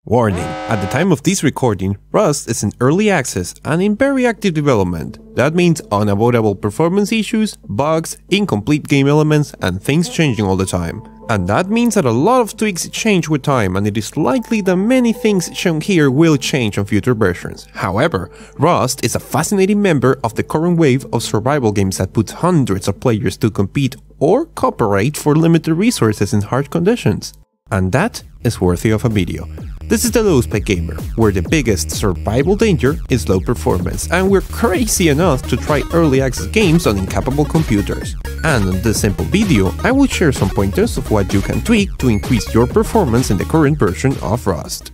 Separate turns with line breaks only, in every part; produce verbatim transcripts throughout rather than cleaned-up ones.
Warning, at the time of this recording, Rust is in early access and in very active development. That means unavoidable performance issues, bugs, incomplete game elements, and things changing all the time. And that means that a lot of tweaks change with time, and it is likely that many things shown here will change on future versions. However, Rust is a fascinating member of the current wave of survival games that puts hundreds of players to compete or cooperate for limited resources in hard conditions. And that is worthy of a video. This is the LowSpecGamer, where the biggest survival danger is low performance, and we're crazy enough to try early access games on incapable computers. And in this simple video, I will share some pointers of what you can tweak to increase your performance in the current version of Rust.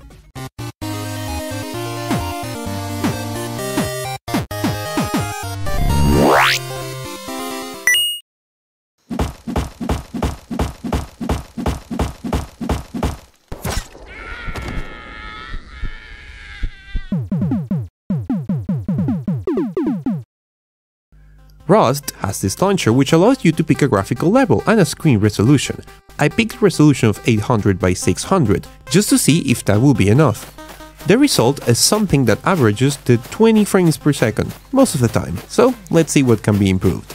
Rust has this launcher which allows you to pick a graphical level and a screen resolution. I picked a resolution of eight hundred by six hundred, just to see if that will be enough. The result is something that averages to twenty frames per second, most of the time, so let's see what can be improved.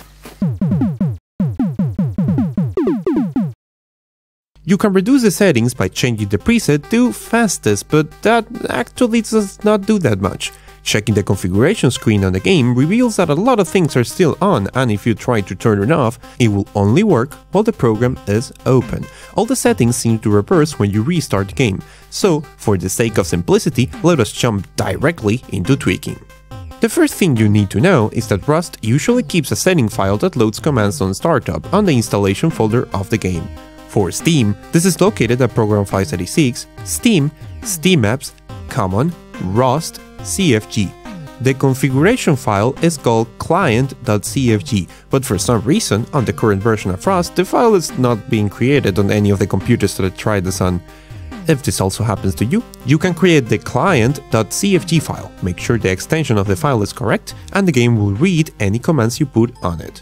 You can reduce the settings by changing the preset to fastest, but that actually does not do that much. Checking the configuration screen on the game reveals that a lot of things are still on, and if you try to turn it off, it will only work while the program is open. All the settings seem to reverse when you restart the game, so for the sake of simplicity, let us jump directly into tweaking. The first thing you need to know is that Rust usually keeps a setting file that loads commands on startup on the installation folder of the game. For Steam, this is located at Program five eighty-six, Steam, Steam Apps, Common, Rust, C F G. The configuration file is called client.cfg, but for some reason, on the current version of Rust, the file is not being created on any of the computers that I tried this on. If this also happens to you, you can create the client.cfg file, make sure the extension of the file is correct, and the game will read any commands you put on it.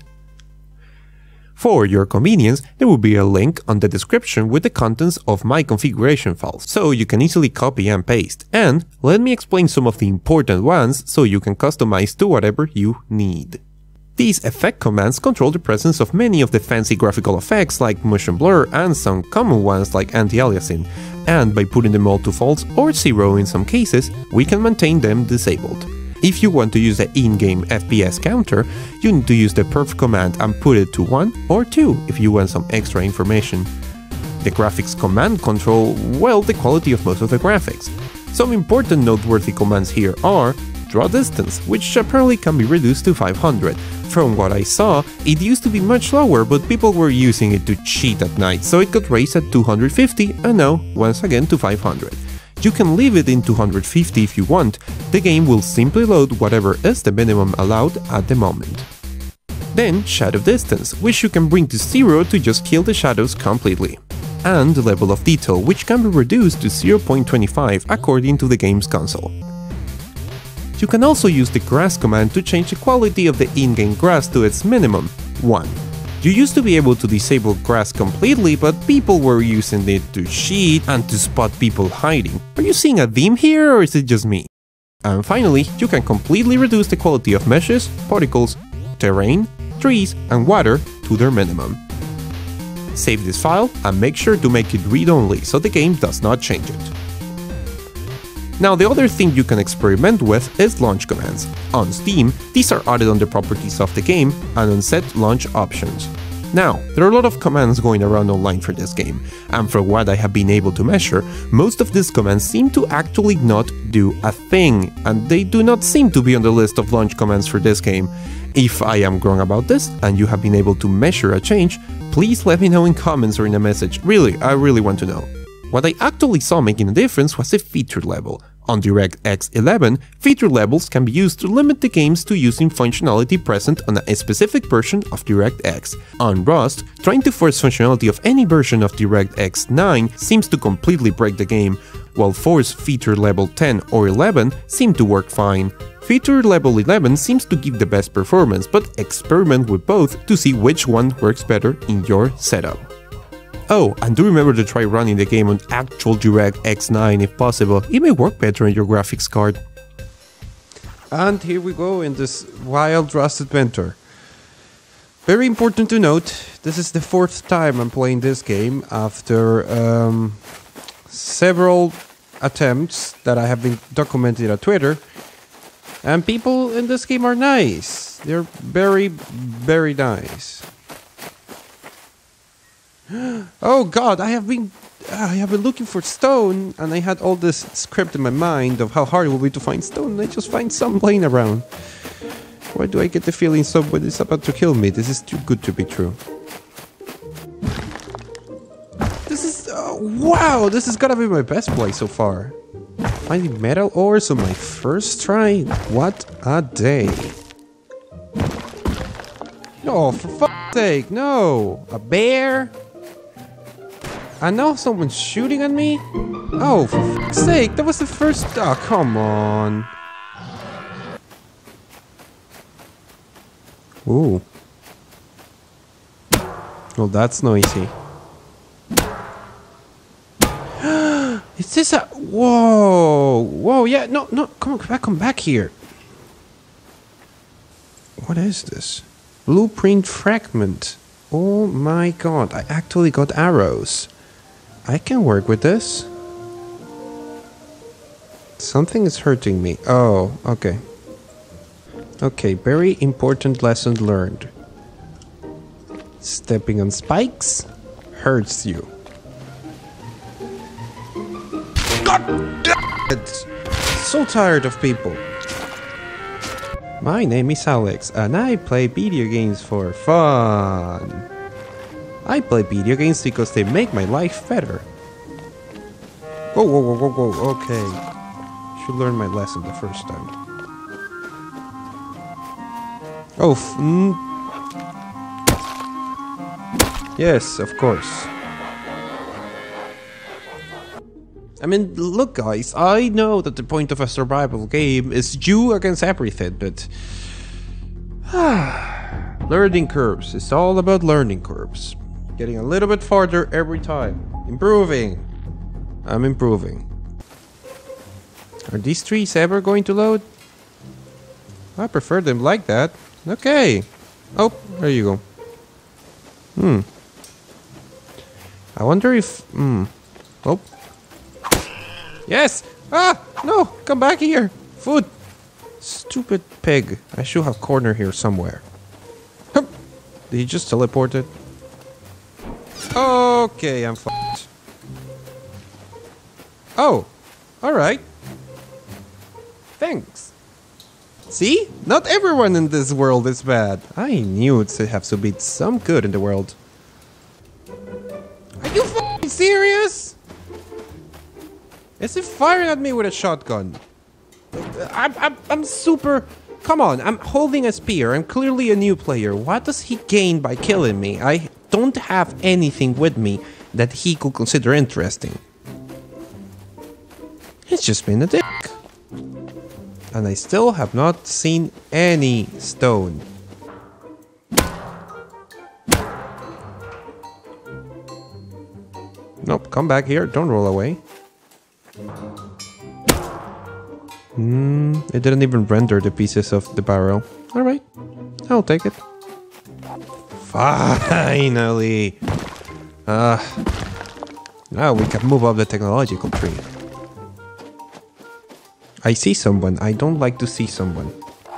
For your convenience, there will be a link on the description with the contents of my configuration files, so you can easily copy and paste. And let me explain some of the important ones so you can customize to whatever you need. These effect commands control the presence of many of the fancy graphical effects like motion blur and some common ones like anti-aliasing, and by putting them all to false or zero in some cases, we can maintain them disabled. If you want to use the in-game F P S counter, you need to use the perf command and put it to one or two if you want some extra information. The graphics command control, well, the quality of most of the graphics. Some important noteworthy commands here are draw distance, which apparently can be reduced to five hundred. From what I saw, it used to be much lower, but people were using it to cheat at night, so it got raised at two hundred fifty and now, once again, to five hundred. You can leave it in two hundred fifty if you want, the game will simply load whatever is the minimum allowed at the moment. Then shadow distance, which you can bring to zero to just kill the shadows completely. And level of detail, which can be reduced to zero point two five according to the game's console. You can also use the grass command to change the quality of the in-game grass to its minimum, one. You used to be able to disable grass completely, but people were using it to cheat and to spot people hiding. Are you seeing a theme here, or is it just me? And finally, you can completely reduce the quality of meshes, particles, terrain, trees, and water to their minimum. Save this file and make sure to make it read-only so the game does not change it. Now, the other thing you can experiment with is launch commands. On Steam, these are added on the properties of the game and on set launch options. Now, there are a lot of commands going around online for this game, and from what I have been able to measure, most of these commands seem to actually not do a thing, and they do not seem to be on the list of launch commands for this game. If I am wrong about this, and you have been able to measure a change, please let me know in comments or in a message. Really, I really want to know. What I actually saw making a difference was the feature level. On DirectX eleven, feature levels can be used to limit the games to using functionality present on a specific version of DirectX. On Rust, trying to force functionality of any version of DirectX nine seems to completely break the game, while force feature level ten or eleven seem to work fine. Feature level eleven seems to give the best performance, but experiment with both to see which one works better in your setup. Oh, and do remember to try running the game on actual DirectX nine if possible, it may work better on your graphics card. And here we go in this wild Rust adventure. Very important to note, this is the fourth time I'm playing this game after um, several attempts that I have been documented on Twitter. And people in this game are nice. They're very, very nice. Oh god, I have been I have been looking for stone, and I had all this script in my mind of how hard it will be to find stone, and I just find some laying around. Why do I get the feeling somebody's about to kill me? This is too good to be true. This is... Uh, wow! This is gonna be my best play so far. Finding metal ores on my first try? What a day. No, for fuck's sake, no! A bear? And now someone's shooting at me? Oh, for fuck's sake, that was the first... Oh, come on. Ooh. Well, that's noisy. Is this a... Whoa! Whoa, yeah, no, no, come on, come back, come back here. What is this? Blueprint fragment. Oh my god, I actually got arrows. I can work with this. Something is hurting me. Oh, okay. Okay, very important lesson learned. Stepping on spikes hurts you. God damn it! So tired of people. My name is Alex, and I play video games for fun. I play video games because they make my life better. Whoa, whoa, whoa, whoa, whoa, okay. Should learn my lesson the first time. Oh, f mm. Yes, of course. I mean, look guys, I know that the point of a survival game is you against everything, but... learning curves, it's all about learning curves. Getting a little bit farther every time. Improving. I'm improving. Are these trees ever going to load? I prefer them like that. Okay. Oh, there you go. Hmm. I wonder if... Hmm. Oh. Yes! Ah! No! Come back here! Food! Stupid pig. I should have corner here somewhere. Hup. Did he just teleport it? Okay, I'm fucked. Oh! Alright. Thanks. See? Not everyone in this world is bad. I knew it'd have to be some good in the world. Are you fucking serious? Is he firing at me with a shotgun? I'm, I'm, I'm super... Come on, I'm holding a spear. I'm clearly a new player. What does he gain by killing me? I don't have anything with me that he could consider interesting. He's just been a dick. And I still have not seen any stone. Nope, come back here. Don't roll away. Hmm, it didn't even render the pieces of the barrel. Alright, I'll take it. Finally! Uh, now we can move up the technological tree. I see someone. I don't like to see someone.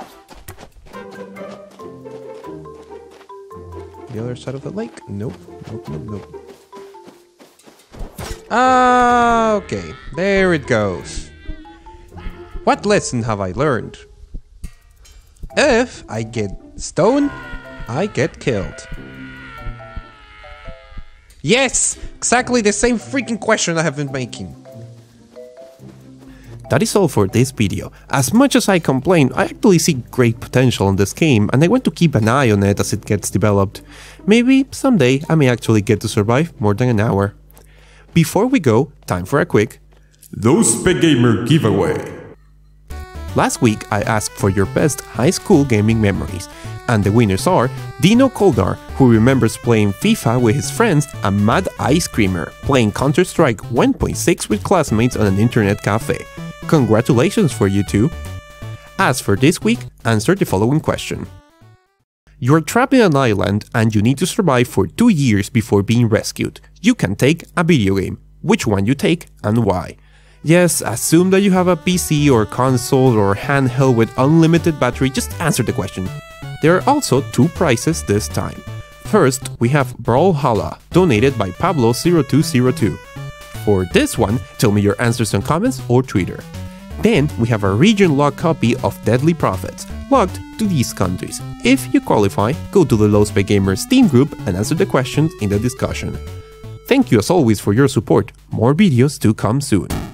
The other side of the lake? Nope. Nope, nope, nope. Ah, okay. There it goes. What lesson have I learned? If I get stone, I get killed. Yes! Exactly the same freaking question I have been making. That is all for this video. As much as I complain, I actually see great potential in this game, and I want to keep an eye on it as it gets developed. Maybe someday I may actually get to survive more than an hour. Before we go, time for a quick LowSpecGamer giveaway. Last week I asked for your best high school gaming memories, and the winners are Dino Koldar, who remembers playing FIFA with his friends, and Mad Ice Creamer, playing Counter-Strike one point six with classmates on an internet cafe. Congratulations for you two! As for this week, answer the following question. You are trapped in an island and you need to survive for two years before being rescued. You can take a video game. Which one you take and why? Yes, assume that you have a P C or console or handheld with unlimited battery, just answer the question. There are also two prizes this time. First, we have BRAWLHALLA, donated by Pablo zero two zero two. For this one, tell me your answers on comments or Twitter. Then, we have a region-locked copy of Deadly Prophets, locked to these countries. If you qualify, go to the LowSpecGamer Steam group and answer the questions in the discussion. Thank you as always for your support. More videos to come soon.